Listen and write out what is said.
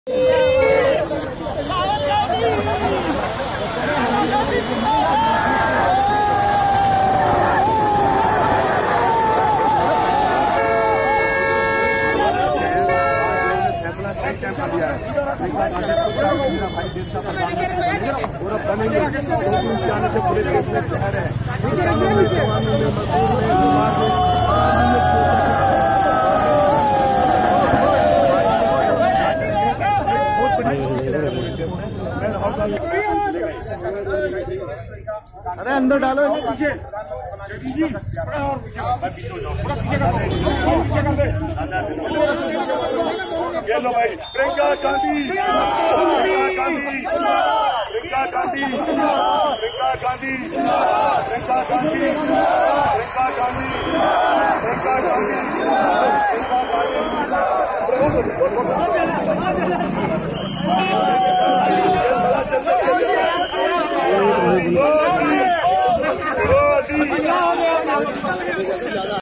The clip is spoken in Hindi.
अरे अंदर डालो इसे पीछे। ये लो भाई, प्रियंका गांधी, प्रियंका गांधी, प्रियंका गांधी, प्रियंका गांधी, प्रियंका गांधी, प्रियंका गांधी, प्रियंका गांधी, प्रियंका गांधी।